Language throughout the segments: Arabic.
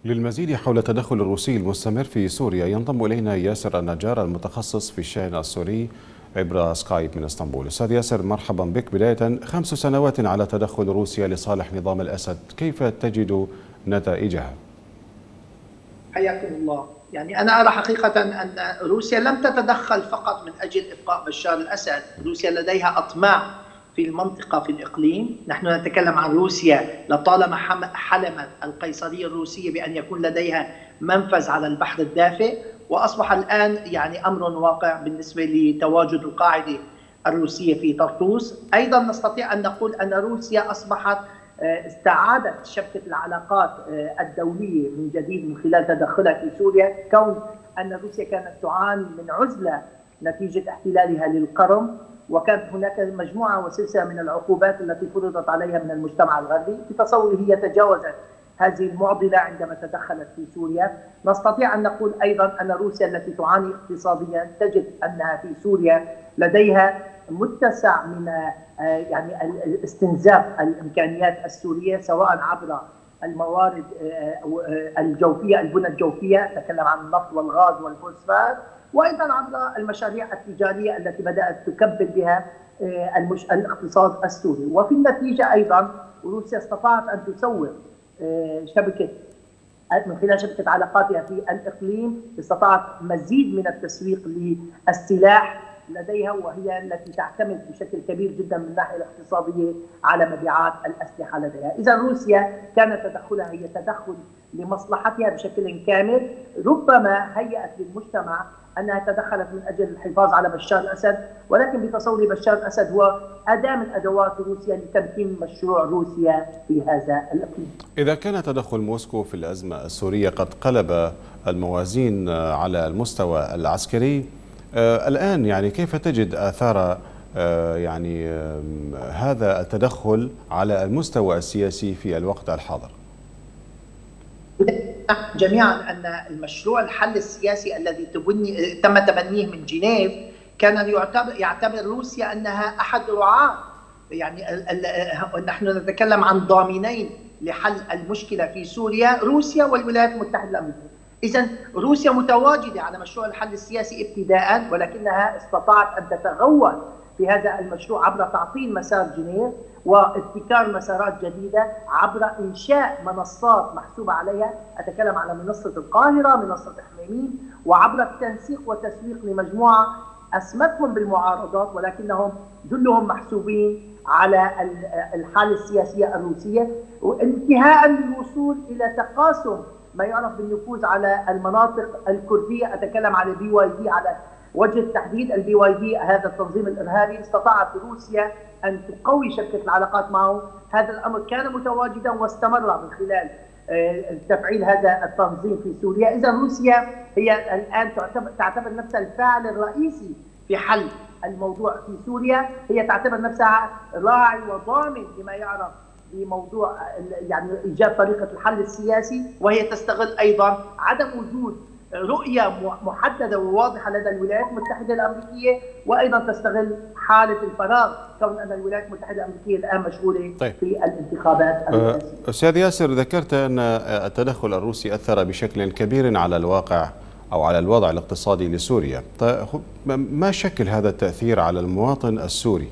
للمزيد حول التدخل الروسي المستمر في سوريا ينضم إلينا ياسر النجار المتخصص في الشأن السوري عبر سكايب من اسطنبول. أستاذ ياسر، مرحبا بك. بداية، 5 سنوات على تدخل روسيا لصالح نظام الأسد، كيف تجد نتائجها؟ حياكم الله. أنا أرى حقيقة أن روسيا لم تتدخل فقط من أجل إبقاء بشار الأسد. روسيا لديها أطماع في المنطقة، في الإقليم. نحن نتكلم عن روسيا لطالما حلمت القيصرية الروسية بأن يكون لديها منفذ على البحر الدافئ، وأصبح الآن أمر واقع بالنسبة لتواجد القاعدة الروسية في طرطوس. أيضا نستطيع أن نقول أن روسيا أصبحت استعادت شبكة العلاقات الدولية من جديد من خلال تدخلها في سوريا، كون أن روسيا كانت تعاني من عزلة نتيجة احتلالها للقرم، وكانت هناك مجموعة وسلسلة من العقوبات التي فرضت عليها من المجتمع الغربي. في تصوري هي تجاوزت هذه المعضلة عندما تدخلت في سوريا. نستطيع أن نقول أيضا أن روسيا التي تعاني اقتصاديا تجد أنها في سوريا لديها متسع من استنزاف الإمكانيات السورية، سواء عبر الموارد الجوفية، البنى الجوفية، نتكلم عن النفط والغاز والفوسفات، وأيضا عبر المشاريع التجارية التي بدأت تكبل بها الاقتصاد السوري. وفي النتيجة أيضا روسيا استطاعت أن تسوق شبكة من خلال شبكة علاقاتها في الإقليم، استطاعت مزيد من التسويق للسلاح لديها، وهي التي تعتمد بشكل كبير جدا من الناحية الاقتصادية على مبيعات الأسلحة لديها. إذا روسيا كان تدخلها هي تدخل لمصلحتها بشكل كامل. ربما هيأت للمجتمع أنها تدخلت من أجل الحفاظ على بشار الأسد، ولكن بتصوري بشار الأسد هو أداة من أدوات روسيا لتمكين مشروع روسيا في هذا الإقليم. إذا كان تدخل موسكو في الأزمة السورية قد قلب الموازين على المستوى العسكري، الآن كيف تجد آثار هذا التدخل على المستوى السياسي في الوقت الحاضر؟ جميعا أن المشروع الحل السياسي الذي تم تبنيه من جنيف كان يعتبر روسيا أنها أحد رعاة، نحن نتكلم عن ضامنين لحل المشكلة في سوريا، روسيا والولايات المتحدة الأمريكية. إذا روسيا متواجدة على مشروع الحل السياسي ابتداء، ولكنها استطاعت أن تتغول في هذا المشروع عبر تعطيل مسار جنيف وابتكار مسارات جديدة، عبر إنشاء منصات محسوبة عليها، أتكلم على منصة القاهرة، منصة حميميم، وعبر التنسيق والتسويق لمجموعة أسمتهم بالمعارضات ولكنهم جلهم محسوبين على الحالة السياسية الروسية، وانتهاء للوصول إلى تقاسم ما يعرف بالنفوذ على المناطق الكردية. أتكلم على BYD على وجه التحديد. BYD هذا التنظيم الإرهابي استطاعت روسيا أن تقوي شبكة العلاقات معه. هذا الأمر كان متواجدا واستمر من خلال تفعيل هذا التنظيم في سوريا. إذا روسيا هي الآن تعتبر نفسها الفاعل الرئيسي في حل الموضوع في سوريا، هي تعتبر نفسها راعي وضامن لما يعرف بموضوع إيجاد طريقة الحل السياسي، وهي تستغل أيضا عدم وجود رؤية محددة وواضحة لدى الولايات المتحدة الأمريكية، وأيضا تستغل حالة الفراغ كون أن الولايات المتحدة الأمريكية الآن مشغولة في الانتخابات الرئاسية. أستاذ ياسر، ذكرت أن التدخل الروسي أثر بشكل كبير على الواقع أو على الوضع الاقتصادي لسوريا. ما شكل هذا التأثير على المواطن السوري؟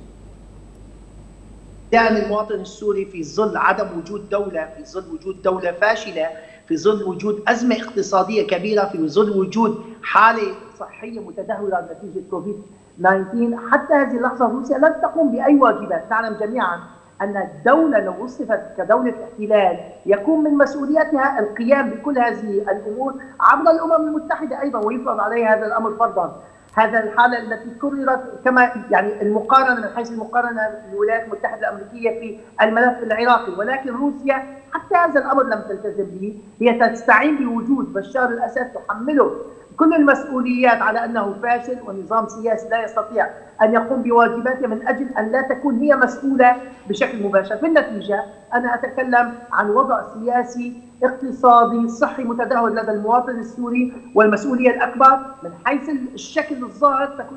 المواطن السوري في ظل عدم وجود دولة، في ظل وجود دولة فاشلة، في ظل وجود أزمة اقتصادية كبيرة، في ظل وجود حالة صحية متدهورة نتيجة كوفيد-19، حتى هذه اللحظة روسيا لن تقوم بأي واجبات. نعلم جميعا أن الدولة لو وصفت كدولة احتلال يكون من مسؤوليتها القيام بكل هذه الأمور عبر الأمم المتحدة أيضا، ويفرض عليها هذا الأمر فرضا. هذا الحالة التي كررت كما المقارنة من حيث المقارنة الولايات المتحدة الأمريكية في الملف العراقي، ولكن روسيا حتى هذا الأمر لم تلتزم به. هي تستعين بوجود بشار الأسد، تحمله كل المسؤوليات على أنه فاشل ونظام سياسي لا يستطيع أن يقوم بواجباته، من أجل أن لا تكون هي مسؤولة بشكل مباشر. في النتيجة أنا أتكلم عن وضع سياسي اقتصادي صحي متدهور لدى المواطن السوري، والمسؤولية الأكبر من حيث الشكل الظاهر تكون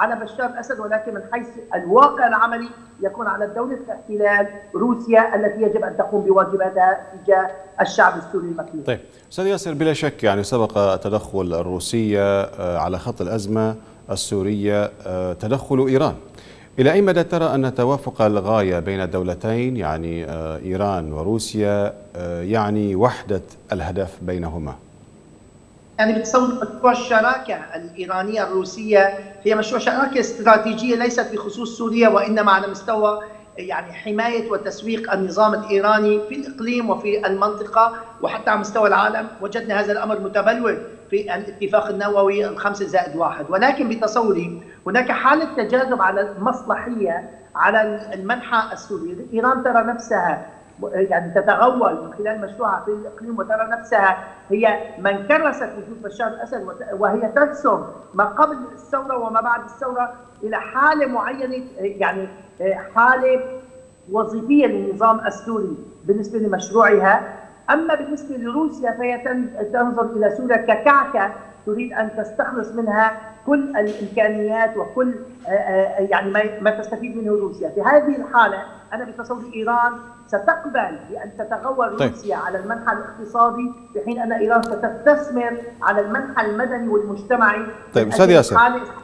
على بشار الأسد، ولكن من حيث الواقع العملي يكون على دولة الاحتلال روسيا التي يجب أن تقوم بواجباتها تجاه الشعب السوري المكلوم. طيب أستاذ ياسر، بلا شك يعني سبق تدخل الروسية على خط الأزمة السورية تدخل إيران. إلى أي مدى ترى أن توافق الغاية بين الدولتين يعني إيران وروسيا يعني وحدة الهدف بينهما؟ يعني بتصور مشروع الشراكة الإيرانية الروسية هي مشروع شراكة استراتيجية ليست بخصوص سوريا، وإنما على مستوى يعني حماية وتسويق النظام الإيراني في الإقليم وفي المنطقة وحتى على مستوى العالم. وجدنا هذا الأمر متبلور في الاتفاق النووي 5+1، ولكن بتصوري هناك حالة تجاذب على المصلحية على المنحى السوري. إيران ترى نفسها يعني تتغول من خلال مشروعها في الإقليم، وترى نفسها هي من كرست وجود بشار الأسد، وهي ترسم ما قبل الثورة وما بعد الثورة إلى حالة معينة، يعني حالة وظيفية للنظام السوري بالنسبة لمشروعها. أما بالنسبة لروسيا فهي تنظر إلى سوريا ككعكة تريد أن تستخلص منها كل الإمكانيات وكل يعني ما تستفيد منه روسيا. في هذه الحالة أنا بتصور إيران ستقبل بأن تتغول روسيا على المنحى الاقتصادي، في حين أن إيران ستستثمر على المنحى المدني والمجتمعي. طيب أستاذ ياسر،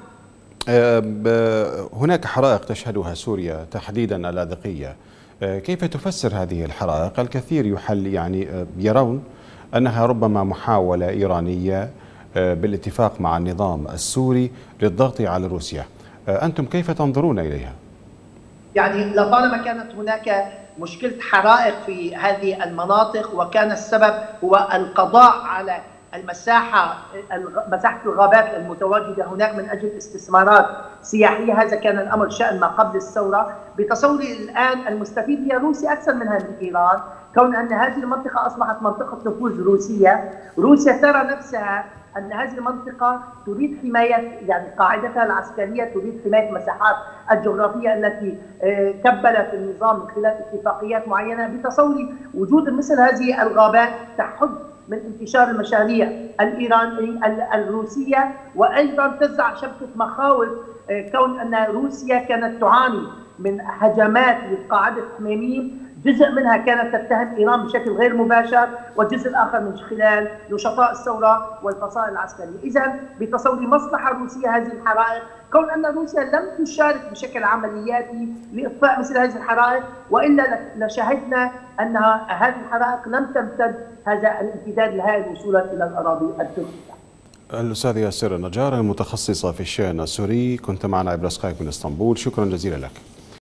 هناك حرائق تشهدها سوريا تحديدا اللاذقية، كيف تفسر هذه الحرائق؟ الكثير يعني يرون أنها ربما محاولة إيرانية بالاتفاق مع النظام السوري للضغط على روسيا، أنتم كيف تنظرون إليها؟ يعني لطالما كانت هناك مشكلة حرائق في هذه المناطق وكان السبب هو القضاء على مساحة الغابات المتواجدة هناك من أجل استثمارات سياحية، هذا كان الأمر شأن ما قبل الثورة. بتصوري الآن المستفيد هي روسيا أكثر منها من إيران، كون أن هذه المنطقة أصبحت منطقة نفوذ روسية. روسيا ترى نفسها أن هذه المنطقة تريد حماية يعني قاعدتها العسكرية، تريد حماية المساحات الجغرافية التي كبلت النظام من خلال اتفاقيات معينة. بتصوري وجود مثل هذه الغابات تحد من انتشار المشاريع الروسية، وأيضا تزرع شبكة مخاوف، كون أن روسيا كانت تعاني من هجمات لقاعدة حميميم، جزء منها كانت تتهم إيران بشكل غير مباشر، والجزء الآخر من خلال نشطاء الثورة والفصائل العسكرية. إذا بتصوري مصلحة روسية هذه الحرائق، كون أن روسيا لم تشارك بشكل عملياتي لإطفاء مثل هذه الحرائق، وإلا لشاهدنا أن هذه الحرائق لم تمتد هذا الامتداد الهائل وصولا إلى الأراضي التركية. الأستاذ ياسر النجار المتخصصة في الشأن السوري، كنت معنا عبر سكايب من اسطنبول، شكرا جزيلا لك.